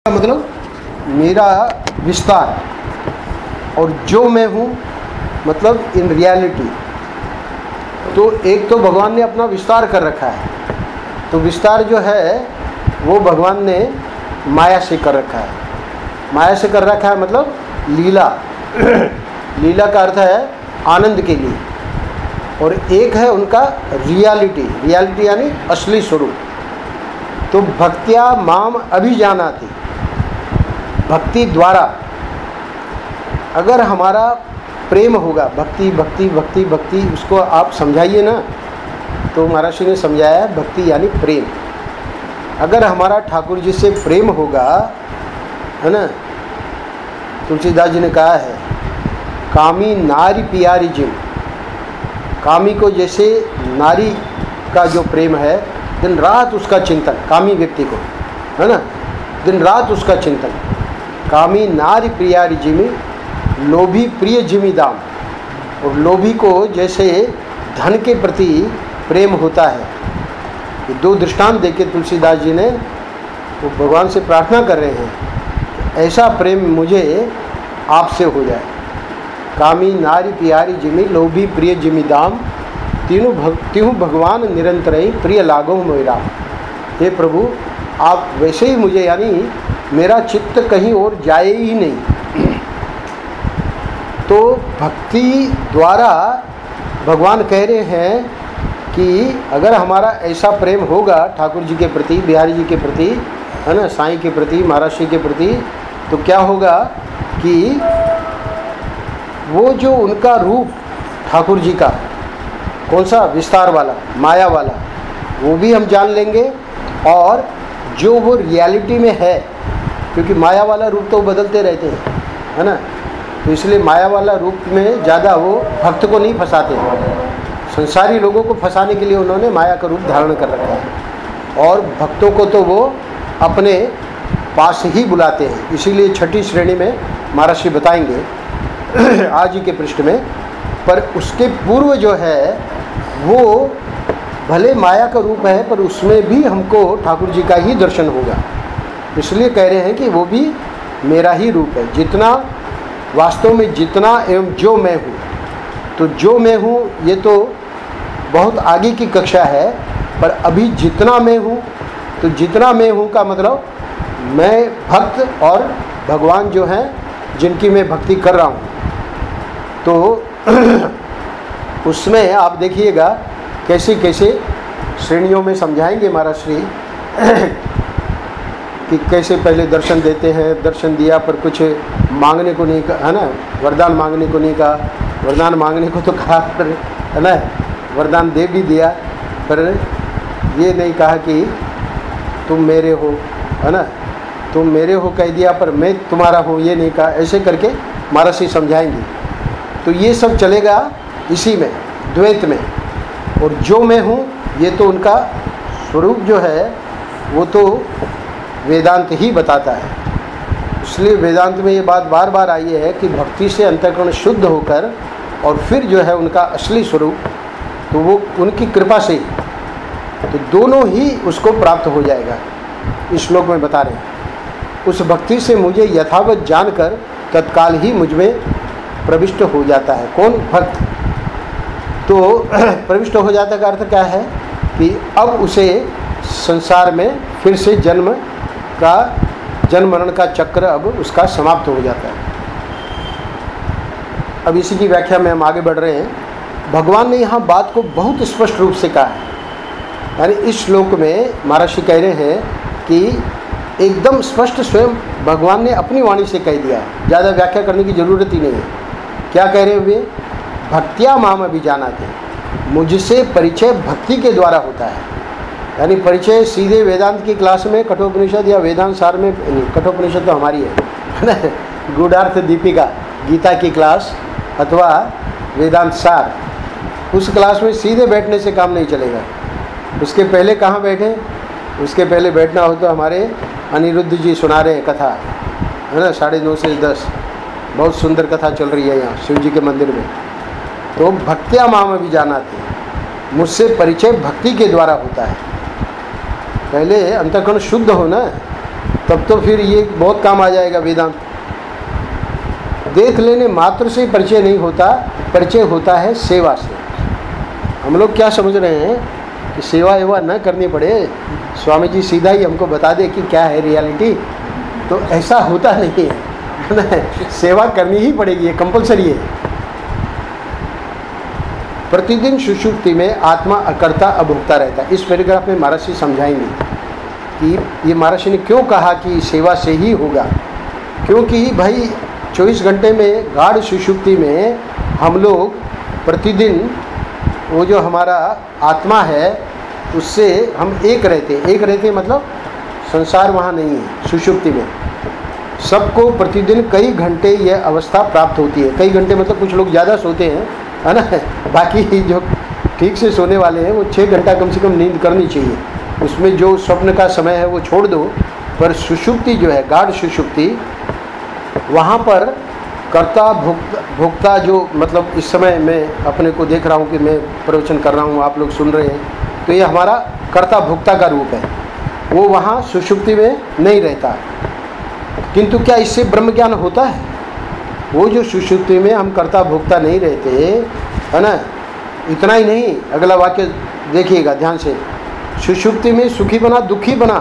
मतलब मेरा विस्तार, और जो मैं हूँ मतलब इन रियलिटी। तो एक तो भगवान ने अपना विस्तार कर रखा है, तो विस्तार जो है वो भगवान ने माया से कर रखा है। माया से कर रखा है मतलब लीला लीला का अर्थ है आनंद के लिए। और एक है उनका रियलिटी, रियलिटी यानी असली स्वरूप। तो भक्त्या माम अभिजानाति, भक्ति द्वारा अगर हमारा प्रेम होगा, भक्ति भक्ति भक्ति भक्ति, उसको आप समझाइए ना। तो महाराज जी ने समझाया भक्ति यानी प्रेम। अगर हमारा ठाकुर जी से प्रेम होगा, है ना, तुलसीदास जी ने कहा है कामी नारी प्यारी जिम। कामी को जैसे नारी का जो प्रेम है, दिन रात उसका चिंतन, कामी व्यक्ति को, है ना, दिन रात उसका चिंतन। कामी नारी प्रियारी जिमी, लोभी प्रिय जिमी दाम। और लोभी को जैसे धन के प्रति प्रेम होता है। ये दो दृष्टांत देके तुलसीदास जी ने वो भगवान से प्रार्थना कर रहे हैं कि ऐसा प्रेम मुझे आपसे हो जाए। कामी नारी प्यारी जिमी, लोभी प्रिय जिमी दाम, तीनों भगवान निरंतर ही प्रिय लागो मेरा। हे प्रभु, आप वैसे ही मुझे, यानी मेरा चित्त कहीं और जाए ही नहीं। तो भक्ति द्वारा भगवान कह रहे हैं कि अगर हमारा ऐसा प्रेम होगा ठाकुर जी के प्रति, बिहारी जी के प्रति, है ना, साईं के प्रति, महाराज जी के प्रति, तो क्या होगा कि वो जो उनका रूप ठाकुर जी का, कौन सा, विस्तार वाला, माया वाला, वो भी हम जान लेंगे। और जो वो रियलिटी में है, क्योंकि माया वाला रूप तो बदलते रहते हैं, है ना, तो इसलिए माया वाला रूप में ज़्यादा वो भक्त को नहीं फंसाते। संसारी लोगों को फंसाने के लिए उन्होंने माया का रूप धारण कर रखा है, और भक्तों को तो वो अपने पास ही बुलाते हैं। इसीलिए छठी श्रेणी में महाराज जी बताएंगे आज ही के पृष्ठ में। पर उसके पूर्व जो है वो भले माया का रूप है, पर उसमें भी हमको ठाकुर जी का ही दर्शन होगा। इसलिए कह रहे हैं कि वो भी मेरा ही रूप है। जितना वास्तव में, जितना एवं जो मैं हूँ, तो जो मैं हूँ ये तो बहुत आगे की कक्षा है। पर अभी जितना मैं हूँ, तो जितना मैं हूँ का मतलब मैं भक्त और भगवान जो हैं जिनकी मैं भक्ति कर रहा हूँ। तो उसमें आप देखिएगा कैसे कैसे श्रेणियों में समझाएंगे महाराज श्री कि कैसे पहले दर्शन देते हैं। दर्शन दिया पर कुछ मांगने को नहीं कहा, है ना, वरदान मांगने को नहीं कहा। वरदान मांगने को तो कहा, पर, है ना, वरदान दे भी दिया, पर ये नहीं कहा कि तुम मेरे हो, है ना, तुम मेरे हो कह दिया, पर मैं तुम्हारा हूँ ये नहीं कहा। ऐसे करके महाराज श्री समझाएंगे। तो ये सब चलेगा इसी में, द्वैत में। और जो मैं हूँ ये तो उनका स्वरूप जो है वो तो वेदांत ही बताता है। इसलिए वेदांत में ये बात बार बार आई है कि भक्ति से अंतःकरण शुद्ध होकर और फिर जो है उनका असली स्वरूप, तो वो उनकी कृपा से, तो दोनों ही उसको प्राप्त हो जाएगा। इस श्लोक में बता रहे हैं उस भक्ति से मुझे यथावत जानकर तत्काल ही मुझ में प्रविष्ट हो जाता है। कौन? भक्त। तो प्रविष्ट हो जाता का अर्थ क्या है कि अब उसे संसार में फिर से जन्म मरण का चक्र अब उसका समाप्त हो जाता है। अब इसी की व्याख्या में हम आगे बढ़ रहे हैं। भगवान ने यहाँ बात को बहुत स्पष्ट रूप से कहा है। यानी इस श्लोक में महाराज जी कह रहे हैं कि एकदम स्पष्ट स्वयं भगवान ने अपनी वाणी से कह दिया है, ज़्यादा व्याख्या करने की जरूरत ही नहीं है। क्या कह रहे हुए? भक्त्या माम अभिजानाति, मुझसे परिचय भक्ति के द्वारा होता है। यानी परिचय सीधे वेदांत की क्लास में, कठोपनिषद या वेदांत सार में, कठोपनिषद तो हमारी है ना, गूढ़ार्थ दीपिका, गीता की क्लास अथवा वेदांत सार, उस क्लास में सीधे बैठने से काम नहीं चलेगा। उसके पहले कहाँ बैठे? उसके पहले बैठना हो तो हमारे अनिरुद्ध जी सुना रहे हैं कथा, है ना, 9:30 से 10, बहुत सुंदर कथा चल रही है यहाँ शिव जी के मंदिर में। तो भक्त्या माम अभिजानाति, मुझसे परिचय भक्ति के द्वारा होता है। पहले अंतःकरण शुद्ध हो ना, तब तो फिर ये बहुत काम आ जाएगा वेदांत। देख लेने मात्र से परिचय नहीं होता, परिचय होता है सेवा से। हम लोग क्या समझ रहे हैं कि सेवा एवा न करनी पड़े, स्वामी जी सीधा ही हमको बता दे कि क्या है रियलिटी, तो ऐसा होता नहीं है। सेवा करनी ही पड़ेगी, ये कंपलसरी है। प्रतिदिन सुषुप्ति में आत्मा अकर्ता अभोक्ता रहता है। इस पैराग्राफ में महाराज जी समझाएंगे कि ये महाराज ने क्यों कहा कि सेवा से ही होगा। क्योंकि भाई 24 घंटे में गाढ़ सुषुप्ति में हम लोग प्रतिदिन वो जो हमारा आत्मा है उससे हम एक रहते मतलब संसार वहाँ नहीं है। सुषुप्ति में सबको प्रतिदिन कई घंटे यह अवस्था प्राप्त होती है। कई घंटे मतलब कुछ लोग ज़्यादा सोते हैं, है ना, बाकी जो ठीक से सोने वाले हैं वो 6 घंटा कम से कम नींद करनी चाहिए। उसमें जो स्वप्न का समय है वो छोड़ दो, पर सुषुप्ति जो है गाढ़ सुषुप्ति, वहाँ पर कर्ता भोक्ता जो मतलब इस समय मैं अपने को देख रहा हूँ कि मैं प्रवचन कर रहा हूँ, आप लोग सुन रहे हैं, तो ये हमारा कर्ता भोक्ता का रूप है। वो वहाँ सुषुप्ति में नहीं रहता। किंतु क्या इससे ब्रह्म ज्ञान होता है? वो जो सुषुप्ति में हम कर्ता भोक्ता नहीं रहते, है ना, इतना ही नहीं, अगला वाक्य देखिएगा ध्यान से। सुषुप्ति में सुखी बना दुखी बना,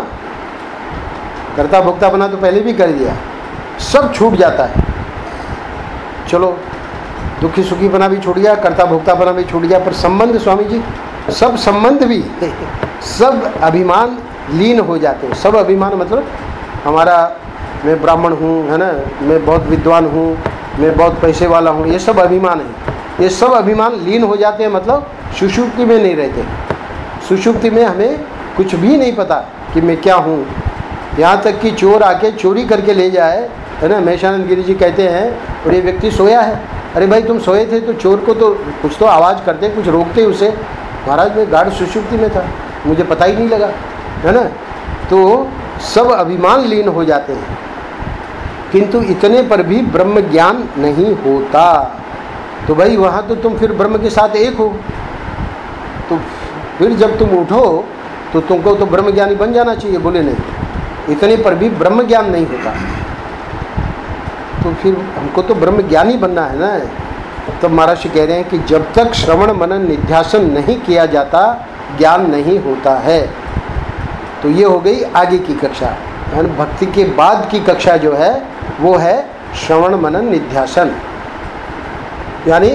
कर्ता भोक्ता बना तो पहले भी कर दिया, सब छूट जाता है। चलो दुखी सुखी बना भी छूट गया, कर्ता भोक्ता बना भी छूट गया, पर संबंध स्वामी जी सब संबंध भी सब अभिमान लीन हो जाते हैं। सब अभिमान मतलब हमारा मैं ब्राह्मण हूँ, है ना, मैं बहुत विद्वान हूँ, मैं बहुत पैसे वाला हूँ, ये सब अभिमान है। ये सब अभिमान लीन हो जाते हैं, मतलब सुषुप्ति में नहीं रहते। सुषुप्ति में हमें कुछ भी नहीं पता कि मैं क्या हूँ। यहाँ तक कि चोर आके चोरी करके ले जाए, है ना, महेशानंद गिरी जी कहते हैं, और ये व्यक्ति सोया है, अरे भाई तुम सोए थे तो चोर को तो कुछ तो आवाज़ करते, कुछ रोकते उसे। महाराज मैं गाढ़ सुषुप्ति में था, मुझे पता ही नहीं लगा, है ना। तो सब अभिमान लीन हो जाते हैं, किंतु इतने पर भी ब्रह्म ज्ञान नहीं होता। तो भाई वहाँ तो तुम फिर ब्रह्म के साथ एक हो, तो फिर जब तुम उठो तो तुमको तो ब्रह्म ज्ञानी बन जाना चाहिए। बोले नहीं, इतने पर भी ब्रह्म ज्ञान नहीं होता, तो फिर हमको तो ब्रह्म ज्ञानी बनना है ना। तो महाराज कह रहे हैं कि जब तक श्रवण मनन निध्यासन नहीं किया जाता ज्ञान नहीं होता है। तो ये हो गई आगे की कक्षा, यानी भक्ति के बाद की कक्षा जो है वो है श्रवण मनन निध्यासन। यानी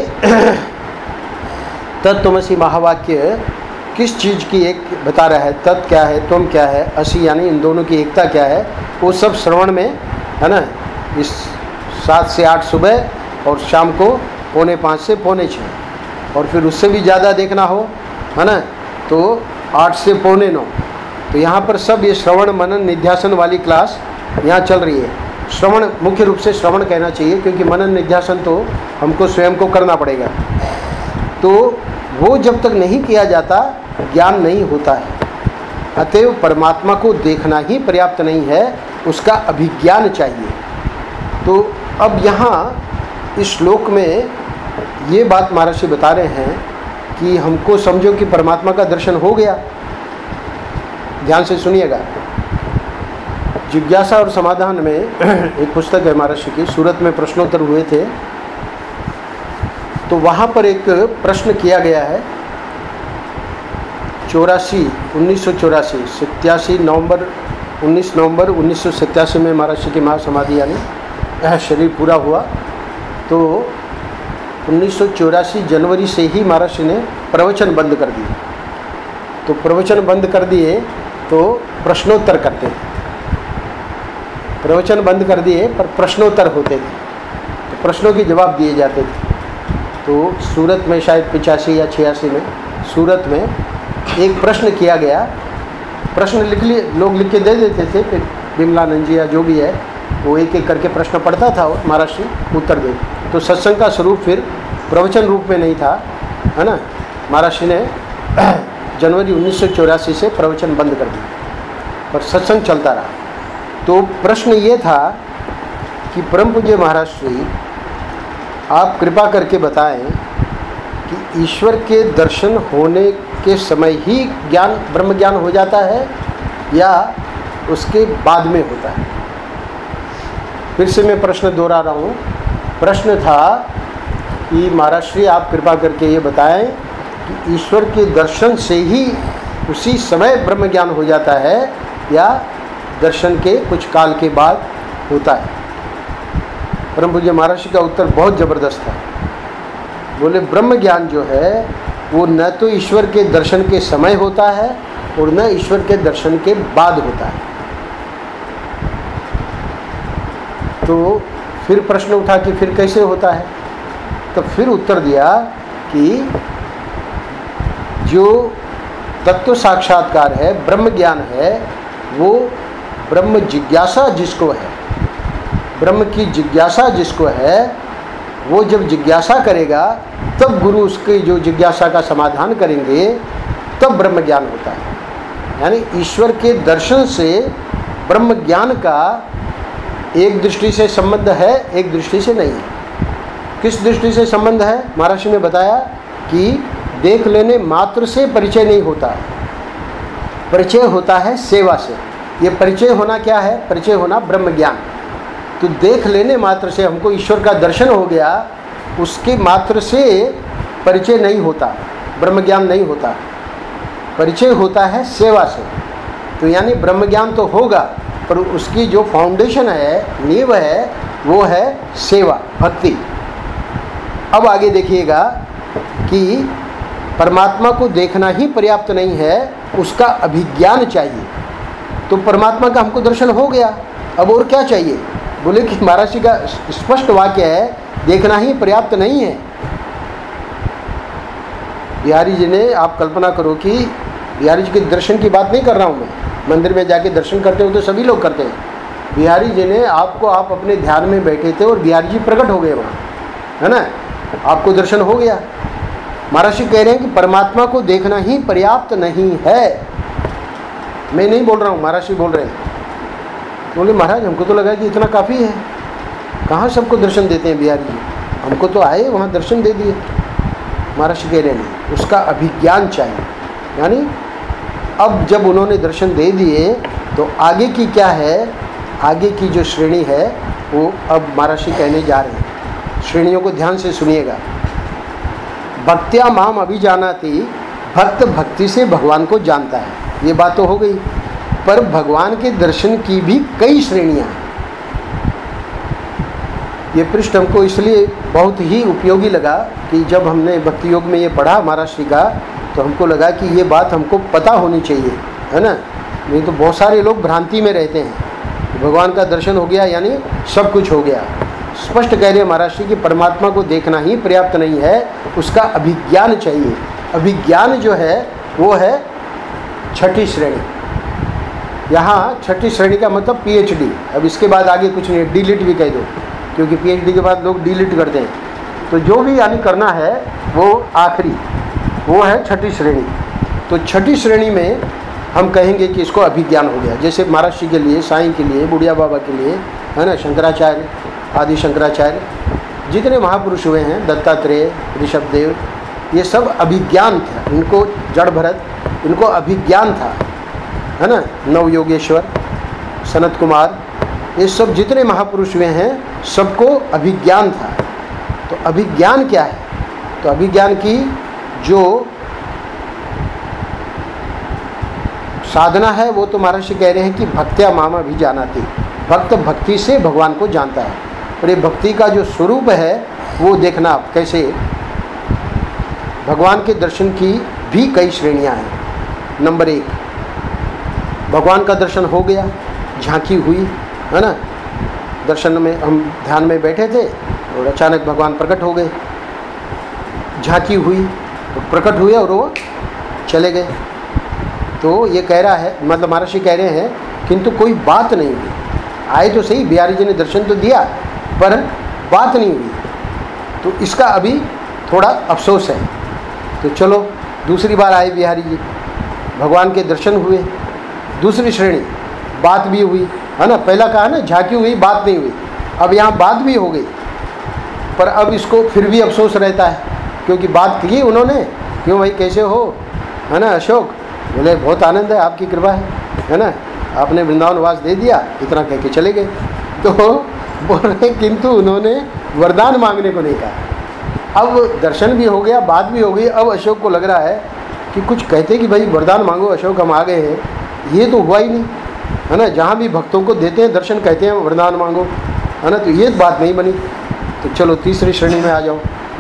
तत्त्वमसि महावाक्य किस चीज़ की एक बता रहा है, तत् क्या है, तुम क्या है, असि यानी इन दोनों की एकता क्या है, वो सब श्रवण में, है ना। इस 7 से 8 सुबह और शाम को 4:45 से 6:45, और फिर उससे भी ज़्यादा देखना हो, है ना, तो 8 से 8:45। तो यहाँ पर सब ये श्रवण मनन निध्यासन वाली क्लास यहाँ चल रही है। श्रवण मुख्य रूप से श्रवण कहना चाहिए, क्योंकि मनन निध्यासन तो हमको स्वयं को करना पड़ेगा। तो वो जब तक नहीं किया जाता ज्ञान नहीं होता है। अतएव परमात्मा को देखना ही पर्याप्त नहीं है, उसका अभिज्ञान चाहिए। तो अब यहाँ इस श्लोक में ये बात महाराज जी बता रहे हैं कि हमको समझो कि परमात्मा का दर्शन हो गया। ध्यान से सुनिएगा। जिज्ञासा और समाधान में एक पुस्तक है महाराज जी की, सूरत में प्रश्नोत्तर हुए थे, तो वहाँ पर एक प्रश्न किया गया है 1984 नवंबर 1987 में महाराज जी की महासमाधि यानी शरीर पूरा हुआ। तो 1984 जनवरी से ही महाराज जी ने प्रवचन बंद कर दिए। तो प्रवचन बंद कर दिए तो प्रश्नोत्तर करते थे। प्रवचन बंद कर दिए पर प्रश्नोत्तर होते थे, तो प्रश्नों के जवाब दिए जाते थे। तो सूरत में शायद 85 या 86 में सूरत में एक प्रश्न किया गया। प्रश्न लोग लिख के दे देते थे, फिर बिमलानंद जी या जो भी है वो एक एक करके प्रश्न पढ़ता था और महाराज जी उत्तर दे। तो सत्संग का स्वरूप फिर प्रवचन रूप में नहीं था, है ना। महाराज जी ने जनवरी 1984 से प्रवचन बंद कर दिया, पर सत्संग चलता रहा। तो प्रश्न ये था कि परम पूज्य महाराज श्री आप कृपा करके बताएं कि ईश्वर के दर्शन होने के समय ही ज्ञान ब्रह्म ज्ञान हो जाता है, या उसके बाद में होता है। फिर से मैं प्रश्न दोहरा रहा हूँ। प्रश्न था कि महाराज श्री आप कृपा करके ये बताएं कि ईश्वर के दर्शन से ही उसी समय ब्रह्म ज्ञान हो जाता है या दर्शन के कुछ काल के बाद होता है। परम पूज्य महाराज श्री का उत्तर बहुत ज़बरदस्त था। बोले ब्रह्म ज्ञान जो है वो न तो ईश्वर के दर्शन के समय होता है और न ईश्वर के दर्शन के बाद होता है। तो फिर प्रश्न उठा कि फिर कैसे होता है, तो फिर उत्तर दिया कि जो तत्व साक्षात्कार है, ब्रह्म ज्ञान है, वो ब्रह्म जिज्ञासा जिसको है, ब्रह्म की जिज्ञासा जिसको है, वो जब जिज्ञासा करेगा तब गुरु उसके जो जिज्ञासा का समाधान करेंगे, तब ब्रह्म ज्ञान होता है। यानी ईश्वर के दर्शन से ब्रह्म ज्ञान का एक दृष्टि से संबंध है, एक दृष्टि से नहीं है। किस दृष्टि से संबंध है? महाराज ने बताया कि देख लेने मात्र से परिचय नहीं होता, परिचय होता है सेवा से। ये परिचय होना क्या है? परिचय होना ब्रह्म ज्ञान। तो देख लेने मात्र से हमको ईश्वर का दर्शन हो गया, उसके मात्र से परिचय नहीं होता, ब्रह्म ज्ञान नहीं होता। परिचय होता है सेवा से। तो यानी ब्रह्म ज्ञान तो होगा, पर उसकी जो फाउंडेशन है, नींव है, वो है सेवा, भक्ति। अब आगे देखिएगा कि परमात्मा को देखना ही पर्याप्त नहीं है, उसका अभिज्ञान चाहिए। तो परमात्मा का हमको दर्शन हो गया, अब और क्या चाहिए? बोले कि महाराज जी का स्पष्ट वाक्य है, देखना ही पर्याप्त नहीं है। बिहारी जी ने, आप कल्पना करो कि बिहारी जी के दर्शन की बात नहीं कर रहा हूँ मैं, मंदिर में जाके दर्शन करते हो तो सभी लोग करते हैं। बिहारी जी ने आपको, आप अपने ध्यान में बैठे थे और बिहारी जी प्रकट हो गए वहाँ, है ना, आपको दर्शन हो गया। महाराज जी कह रहे हैं कि परमात्मा को देखना ही पर्याप्त नहीं है। मैं नहीं बोल रहा हूँ, महाराज जी बोल रहे हैं। बोले महाराज हमको तो लगा कि इतना काफ़ी है, कहाँ सबको दर्शन देते हैं बिहारी जी, हमको तो आए वहाँ दर्शन दे दिए। महाराज जी कह रहे हैं उसका अभिज्ञान चाहिए। यानी अब जब उन्होंने दर्शन दे दिए तो आगे की क्या है, आगे की जो श्रेणी है वो अब महाराज जी कहने जा रहे हैं। श्रेणियों को ध्यान से सुनिएगा। भक्त्या माम अभिजानाति, भक्त भक्ति से भगवान को जानता है, ये बात तो हो गई। पर भगवान के दर्शन की भी कई श्रेणियाँ हैं। ये पृष्ठ हमको इसलिए बहुत ही उपयोगी लगा कि जब हमने भक्ति योग में ये पढ़ा महाराज श्री का, तो हमको लगा कि ये बात हमको पता होनी चाहिए, है ना। नहीं तो बहुत सारे लोग भ्रांति में रहते हैं, भगवान का दर्शन हो गया यानी सब कुछ हो गया। स्पष्ट कह रहे हैं महाराज श्री कि परमात्मा को देखना ही पर्याप्त नहीं है, उसका अभिज्ञान चाहिए। अभिज्ञान जो है वो है छठी श्रेणी। यहाँ छठी श्रेणी का मतलब PhD। अब इसके बाद आगे कुछ नहीं, डिलीट भी कह दो, क्योंकि PhD के बाद लोग डिलीट करते हैं। तो जो भी यानी करना है वो आखिरी, वो है छठी श्रेणी। तो छठी श्रेणी में हम कहेंगे कि इसको अभिज्ञान हो गया। जैसे महाराज जी के लिए, साईं के लिए, बुढ़िया बाबा के लिए, है ना, शंकराचार्य, आदि शंकराचार्य, जितने महापुरुष हुए हैं, दत्तात्रेय, ऋषभदेव, ये सब अभिज्ञान था इनको। जड़ भरत, इनको अभिज्ञान था, है ना। नवयोगेश्वर, सनत कुमार, ये सब जितने महापुरुष हुए हैं सबको अभिज्ञान था। तो अभिज्ञान क्या है? तो अभिज्ञान की जो साधना है वो तो महाराज जी कह रहे हैं कि भक्त्या माम अभिजानाति, भक्त भक्ति से भगवान को जानता है। और ये भक्ति का जो स्वरूप है वो देखना आप कैसे। भगवान के दर्शन की भी कई श्रेणियां हैं। नंबर 1, भगवान का दर्शन हो गया, झांकी हुई, है ना। दर्शन में हम ध्यान में बैठे थे और अचानक भगवान प्रकट हो गए, झांकी हुई, प्रकट हुए और वो चले गए। तो ये कह रहा है, मतलब महाराज जी कह रहे हैं किंतु कोई बात नहीं हुई। आए तो सही, बिहारी जी ने दर्शन तो दिया, पर बात नहीं हुई। तो इसका अभी थोड़ा अफसोस है। तो चलो दूसरी बार आए बिहारी जी, भगवान के दर्शन हुए, दूसरी श्रेणी, बात भी हुई, है ना। पहला कहा ना झांकी हुई, बात नहीं हुई, अब यहाँ बात भी हो गई। पर अब इसको फिर भी अफसोस रहता है, क्योंकि बात की उन्होंने, क्यों भाई कैसे हो, है ना अशोक। बोले बहुत आनंद है, आपकी कृपा है ना। आपने वृंदावन वास दे दिया, इतना कह के चले गए। तो बोल रहे किंतु उन्होंने वरदान मांगने को नहीं कहा। अब दर्शन भी हो गया, बात भी हो गई। अब अशोक को लग रहा है कि कुछ कहते कि भाई वरदान मांगो अशोक, हम आ गए हैं, ये तो हुआ ही नहीं, है ना। जहाँ भी भक्तों को देते हैं दर्शन कहते हैं वरदान मांगो, है ना, तो ये बात नहीं बनी। तो चलो तीसरी श्रेणी में आ जाओ।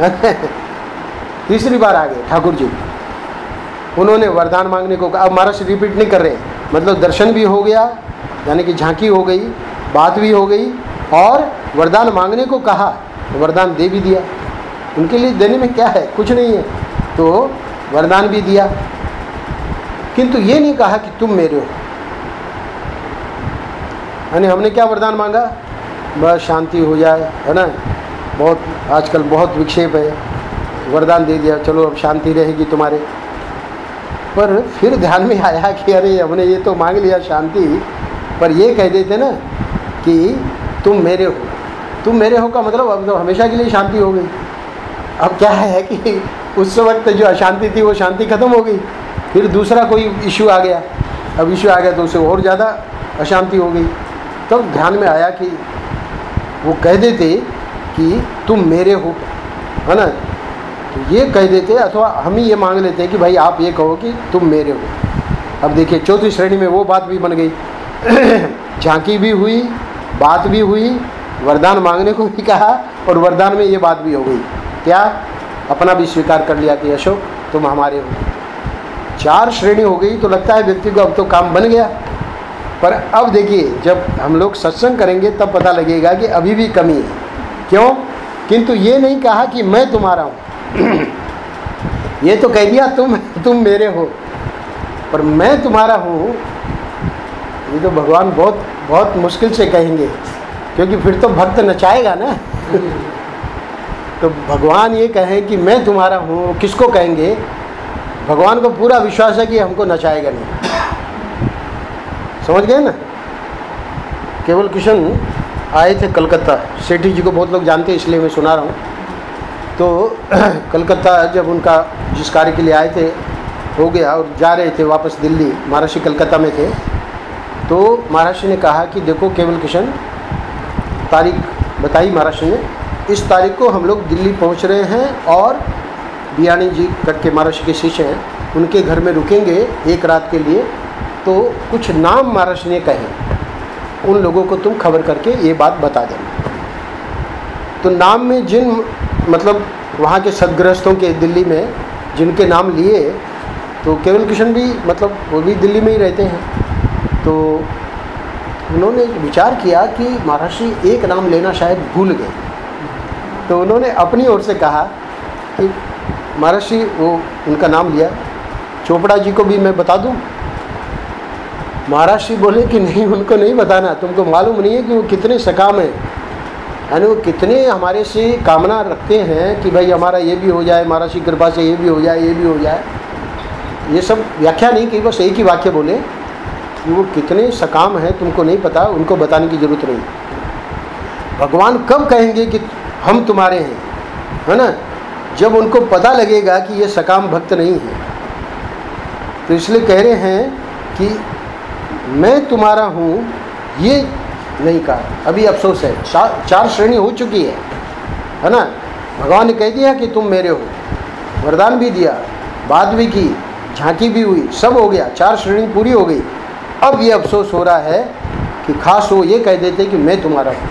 तीसरी बार आ गए ठाकुर जी, उन्होंने वरदान मांगने को कहा। अब महाराज रिपीट नहीं कर रहे, मतलब दर्शन भी हो गया, यानी कि झांकी हो गई, बात भी हो गई, और वरदान मांगने को कहा तो वरदान दे भी दिया। उनके लिए देने में क्या है, कुछ नहीं है, तो वरदान भी दिया। किंतु ये नहीं कहा कि तुम मेरे हो, यानी हमने क्या वरदान मांगा, बस शांति हो जाए, है ना। बहुत आजकल बहुत विक्षेप है, वरदान दे दिया, चलो अब शांति रहेगी तुम्हारे। पर फिर ध्यान में आया कि अरे हमने ये तो मांग लिया शांति, पर ये कह देते ना कि तुम मेरे हो। तुम मेरे हो का मतलब अब तो हमेशा के लिए शांति हो गई। अब क्या है कि उस वक्त जो अशांति थी वो शांति खत्म हो गई, फिर दूसरा कोई इशू आ गया। अब इशू आ गया तो उससे और ज़्यादा अशांति हो गई। तब तो ध्यान में आया कि वो कह देते कि तुम मेरे हो, है ना, तो ये कह देते, अथवा हम ही ये मांग लेते हैं कि भाई आप ये कहो कि तुम मेरे हो। अब देखिए चौथी श्रेणी में वो बात भी बन गई। झांकी भी हुई, बात भी हुई, वरदान मांगने को भी कहा, और वरदान में ये बात भी हो गई, क्या अपना भी स्वीकार कर लिया कि अशोक तुम हमारे हो। 4 श्रेणी हो गई तो लगता है व्यक्ति को अब तो काम बन गया। पर अब देखिए जब हम लोग सत्संग करेंगे तब पता लगेगा कि अभी भी कमी है। क्यों? किंतु ये नहीं कहा कि मैं तुम्हारा हूँ। ये तो कह दिया तुम मेरे हो, पर मैं तुम्हारा हूँ ये तो भगवान बहुत बहुत मुश्किल से कहेंगे, क्योंकि फिर तो भक्त नचाएगा ना। तो भगवान ये कहें कि मैं तुम्हारा हूँ, किसको कहेंगे? भगवान को पूरा विश्वास है कि हमको नचाएगा नहीं। समझ गए ना। केवल किशन आए थे कलकत्ता, सेठी जी को बहुत लोग जानते हैं इसलिए मैं सुना रहा हूँ। तो कलकत्ता जब उनका जिस कार्य के लिए आए थे हो गया और जा रहे थे वापस दिल्ली, महाराष्ट्र कलकत्ता में थे, तो महाराष्ट्र ने कहा कि देखो केवल किशन, तारीख बताई महाराष्ट्र ने, इस तारीख को हम लोग दिल्ली पहुंच रहे हैं और बियानी जी करके महाराष्ट्र के शिष्य हैं, उनके घर में रुकेंगे 1 रात के लिए। तो कुछ नाम महाराष्ट्र ने कहे, उन लोगों को तुम खबर करके ये बात बता देना। तो नाम में जिन मतलब वहाँ के सदगृहस्थों के दिल्ली में जिनके नाम लिए, तो केवल किशन भी मतलब वो भी दिल्ली में ही रहते हैं। तो उन्होंने विचार किया कि महर्षि एक नाम लेना शायद भूल गए। तो उन्होंने अपनी ओर से कहा कि महर्षि वो उनका नाम लिया, चोपड़ा जी को भी मैं बता दूं। महर्षि बोले कि नहीं, उनको नहीं बताना, तुमको मालूम नहीं है कि वो कितने सकाम हैं, यानी वो कितने हमारे से कामना रखते हैं कि भाई हमारा ये भी हो जाए, महर्षि की कृपा से ये भी हो जाए, ये भी हो जाए। ये सब व्याख्या नहीं की, बस एक ही वाक्य बोले कि वो कितने सकाम हैं, तुमको नहीं पता, उनको बताने की ज़रूरत नहीं। भगवान कब कहेंगे कि हम तुम्हारे हैं, है ना? जब उनको पता लगेगा कि ये सकाम भक्त नहीं है। तो इसलिए कह रहे हैं कि मैं तुम्हारा हूँ, ये नहीं कहा। अभी अफसोस है, 4 श्रेणी हो चुकी है ना। भगवान ने कह दिया कि तुम मेरे हो, वरदान भी दिया, बात भी की, झांकी भी हुई, सब हो गया, 4 श्रेणी पूरी हो गई। अब ये अफसोस हो रहा है कि खास वो ये कह देते कि मैं तुम्हारा हूँ।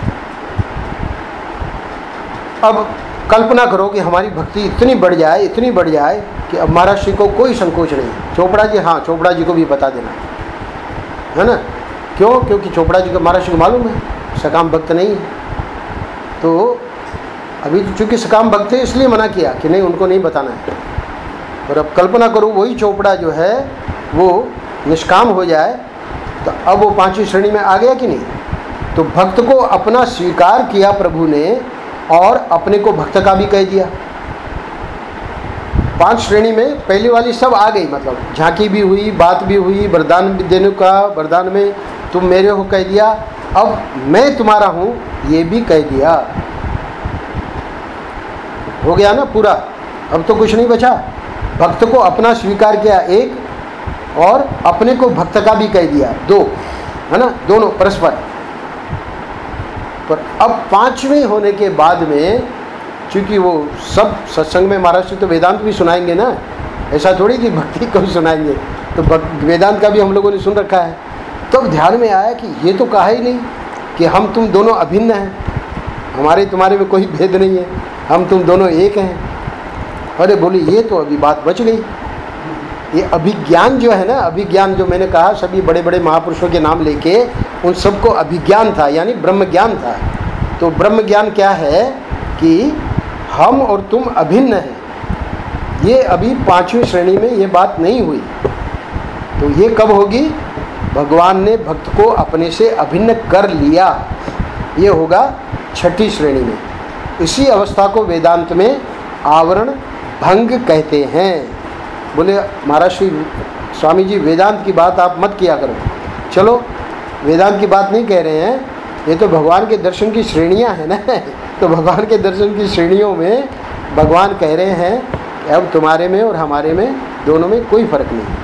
अब कल्पना करो कि हमारी भक्ति इतनी बढ़ जाए, इतनी बढ़ जाए कि अब महर्षि को कोई संकोच नहीं। चोपड़ा जी, हाँ चोपड़ा जी को भी बता देना, है ना। क्यों? क्योंकि चोपड़ा जी को महर्षि को मालूम है सकाम भक्त नहीं है। तो अभी चूँकि सकाम भक्त है इसलिए मना किया कि नहीं, उनको नहीं बताना है। और अब कल्पना करो वही चोपड़ा जो है वो निष्काम हो जाए, तो अब वो 5वीं श्रेणी में आ गया कि नहीं। तो भक्त को अपना स्वीकार किया प्रभु ने, और अपने को भक्त का भी कह दिया। 5 श्रेणी में पहली वाली सब आ गई, मतलब झांकी भी हुई, बात भी हुई, वरदान भी देने का, वरदान में तुम मेरे हो कह दिया। अब मैं तुम्हारा हूँ ये भी कह दिया। हो गया ना पूरा, अब तो कुछ नहीं बचा। भक्त को अपना स्वीकार किया 1, और अपने को भक्त का भी कह दिया 2। है ना, दोनों परस्पर। पर अब पांचवें होने के बाद में, चूंकि वो सब सत्संग में महाराज जी तो वेदांत भी सुनाएंगे ना, ऐसा थोड़ी कि भक्ति को भी सुनाएंगे, तो वेदांत का भी हम लोगों ने सुन रखा है। तब तो ध्यान में आया कि ये तो कहा ही नहीं कि हम तुम दोनों अभिन्न हैं, हमारे तुम्हारे में कोई भेद नहीं है, हम तुम दोनों एक हैं। अरे बोली ये तो अभी बात बच गई। ये अभिज्ञान जो है ना, अभिज्ञान जो मैंने कहा सभी बड़े बड़े महापुरुषों के नाम लेके उन सबको अभिज्ञान था, यानी ब्रह्म ज्ञान था। तो ब्रह्म ज्ञान क्या है कि हम और तुम अभिन्न हैं, ये अभी पांचवी श्रेणी में ये बात नहीं हुई। तो ये कब होगी? भगवान ने भक्त को अपने से अभिन्न कर लिया, ये होगा छठी श्रेणी में। इसी अवस्था को वेदांत में आवरण भंग कहते हैं। बोले महाराज श्री स्वामी जी वेदांत की बात आप मत किया करो। चलो वेदांत की बात नहीं कह रहे हैं, ये तो भगवान के दर्शन की श्रेणियां हैं ना। तो भगवान के दर्शन की श्रेणियों में भगवान कह रहे हैं कि अब तुम्हारे में और हमारे में दोनों में कोई फर्क नहीं।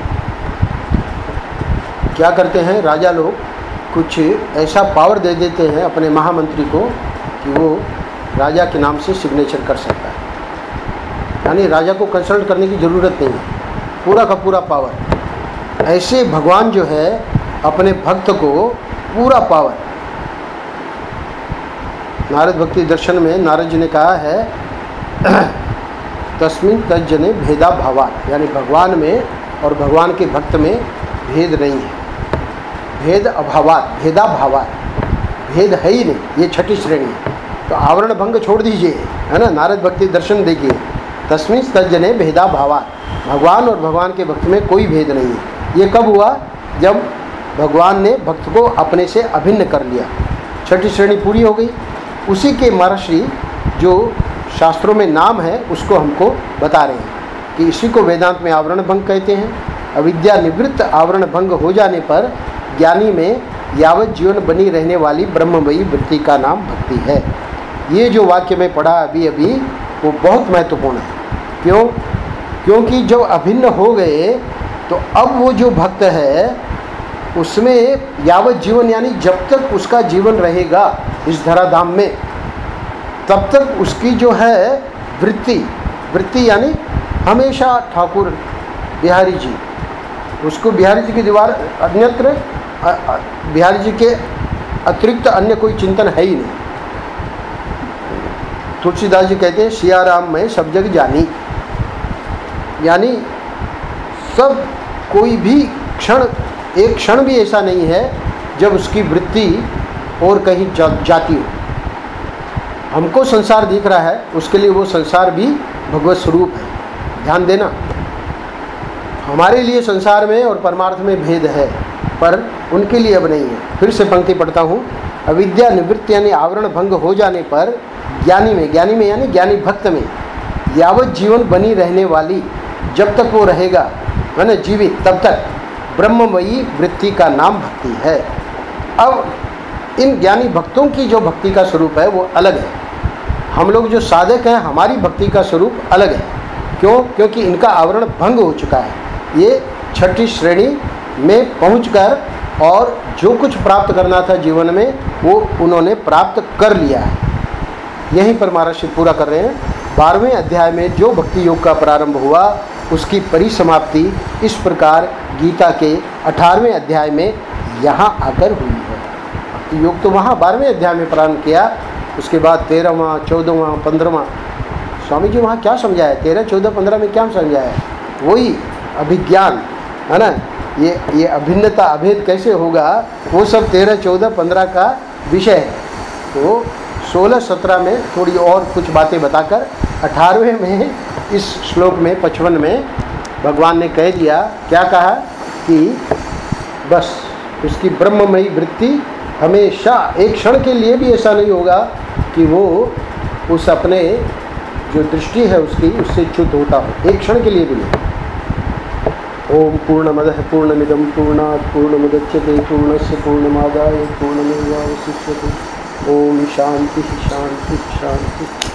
क्या करते हैं राजा लोग, कुछ ऐसा पावर दे देते हैं अपने महामंत्री को कि वो राजा के नाम से सिग्नेचर कर सकता है, यानी राजा को कंसल्ट करने की ज़रूरत नहीं है, पूरा का पूरा पावर। ऐसे भगवान जो है अपने भक्त को पूरा पावर। नारद भक्ति दर्शन में नारद जी ने कहा है तस्मिन् तज्जने भेदा भावात्, यानी भगवान में और भगवान के भक्त में भेद नहीं है। भेद अभावात्, भेदा भावात्, भेद है ही नहीं, ये छठी श्रेणी है। तो आवरण भंग छोड़ दीजिए, है ना, नारद भक्ति दर्शन देखिए, तस्मिन् तज्जने भेदा भावात्, भगवान और भगवान के भक्त में कोई भेद नहीं है। ये कब हुआ? जब भगवान ने भक्त को अपने से अभिन्न कर लिया, छठी श्रेणी पूरी हो गई। उसी के महर्षि जो शास्त्रों में नाम है उसको हमको बता रहे हैं कि इसी को वेदांत में आवरण भंग कहते हैं। अविद्या निवृत्त आवरण भंग हो जाने पर ज्ञानी में यावत जीवन बनी रहने वाली ब्रह्ममयी वृत्ति का नाम भक्ति है। ये जो वाक्य में पढ़ा अभी अभी वो बहुत महत्वपूर्ण है। क्यों? क्योंकि जब अभिन्न हो गए तो अब वो जो भक्त है उसमें यावत जीवन, यानी जब तक उसका जीवन रहेगा इस धराधाम में, तब तक उसकी जो है वृत्ति यानी हमेशा ठाकुर बिहारी जी, उसको बिहारी जी की दीवार अन्यत्र, बिहारी जी के अतिरिक्त अन्य कोई चिंतन है ही नहीं। तुलसीदास जी कहते हैं सिया राम मैं सब जग जानी, यानी सब कोई भी क्षण, एक क्षण भी ऐसा नहीं है जब उसकी वृत्ति और कहीं जाती हो। हमको संसार दिख रहा है, उसके लिए वो संसार भी भगवत स्वरूप है, ध्यान देना। हमारे लिए संसार में और परमार्थ में भेद है, पर उनके लिए अब नहीं है। फिर से पंक्ति पढ़ता हूँ। अविद्या निवृत्ति यानी आवरण भंग हो जाने पर ज्ञानी में यानी ज्ञानी भक्त में यावत जीवन बनी रहने वाली, जब तक वो रहेगा है ना जीवित, तब तक ब्रह्ममयी वृत्ति का नाम भक्ति है। अब इन ज्ञानी भक्तों की जो भक्ति का स्वरूप है वो अलग है। हम लोग जो साधक हैं हमारी भक्ति का स्वरूप अलग है। क्यों? क्योंकि इनका आवरण भंग हो चुका है। ये छठी श्रेणी में पहुंचकर और जो कुछ प्राप्त करना था जीवन में वो उन्होंने प्राप्त कर लिया है। यहीं पर महर्षि पूरा कर रहे हैं। 12वें अध्याय में जो भक्ति योग का प्रारंभ हुआ उसकी परिसमाप्ति इस प्रकार गीता के 18वें अध्याय में यहाँ आकर हुई है। भक्ति योग तो वहाँ 12वें अध्याय में प्रारंभ किया, उसके बाद 13वां, 14वां, 15वां, स्वामी जी वहाँ क्या समझाया? 13, 14, 15 में क्या समझाया? वही अभिज्ञान है ना, ये अभिन्नता अभेद कैसे होगा वो सब 13, 14, 15 का विषय है। तो 16, 17 में थोड़ी और कुछ बातें बताकर 18वें में इस श्लोक में 55 में भगवान ने कह दिया, क्या कहा कि बस उसकी ब्रह्ममयी वृत्ति हमेशा, एक क्षण के लिए भी ऐसा नहीं होगा कि वो उस अपने जो दृष्टि है उसकी उससे च्युत होता हो, एक क्षण के लिए भी नहीं। ओम पूर्णमदः पूर्णमिदं पूर्णात् पूर्णमुदच्यते पूर्णस्य पूर्णमादाय पूर्णमेवावशिष्यते। ओम शांति शांति शांति।